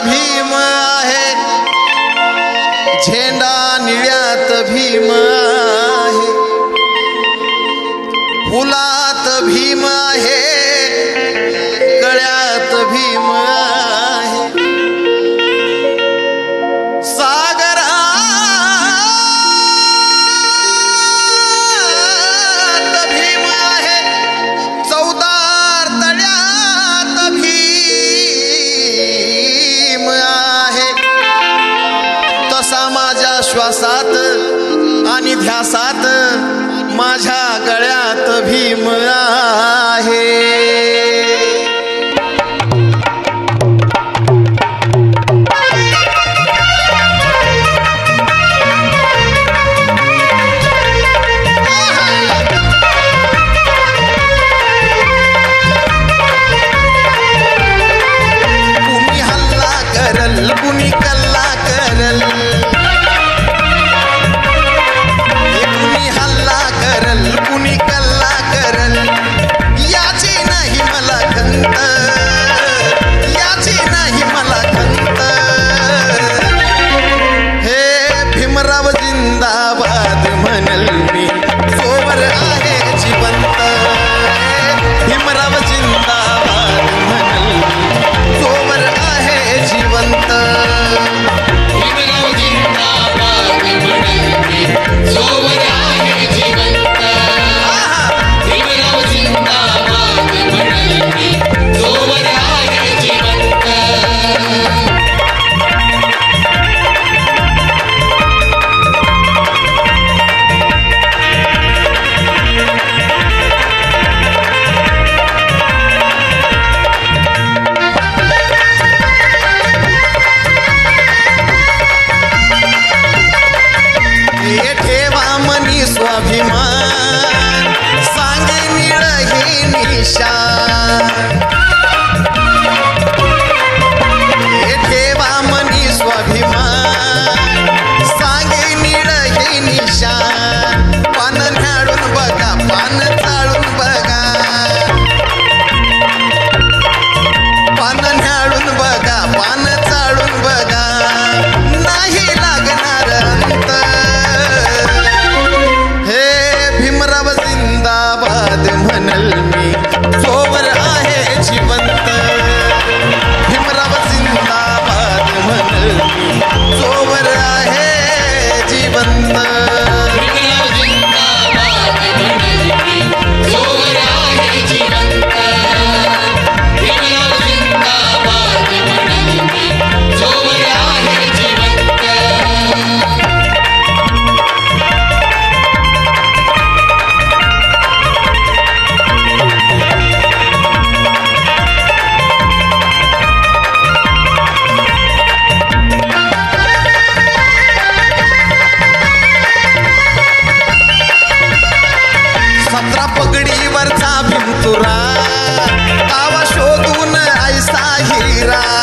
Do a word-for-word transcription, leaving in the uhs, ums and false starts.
भीम आहे, झेंडा निळ्यात भीम आहे, फुलात भीम आहे, गळ्यात भीम आहे, सागरात भीम आहे, चौदार तळ्यात भीम आहे. तसा माझ्या श्वासात आणि ध्यासात माझ्या गळ्यात भीम आहे. कुणी हल्ला करल, कुणी कल्ला करल, कुणी हल्ला करल, कुणी कल्ला करल, याची नाही मला खंत, याची नाही मला खंत. हे भीमराव जिंदाबाद म्हणल मी जोवर आहे जिवंत. भीमराव जिंदाबाद म्हणल मी जोवर आहे जिवंत. भीमराव जिंदाबाद म्हणल मी जोवर आहे जिवंत. भीमराव जिंदाबाद म्हणल मी जोवर आहे जिवंत. हे ठेवा मनी स्वाभिमान, सांगे निळ हे निशान. हे ठेवा मनी स्वाभिमान, सांगे निळ हे निशान. पान झाडून बघा, पान चाळून बघा, पान झाडून बघा, पान चाळून बघा, नाही लागणार अंत. हे भीमराव जिंदाबाद म्हणल मी जोवर आहे जिवंत. भीमराव जिंदाबाद म्हणल मी जोवर आहे जिवंत. भीमराव जिंदाबाद म्हणल मी जोवर आहे जिवंत. भीमराव जिंदाबाद म्हणल मी जोवर आहे जिवंत. सतरा पगडीवरचा भीमतुरा, गावा शोधून ऐसा हिरा.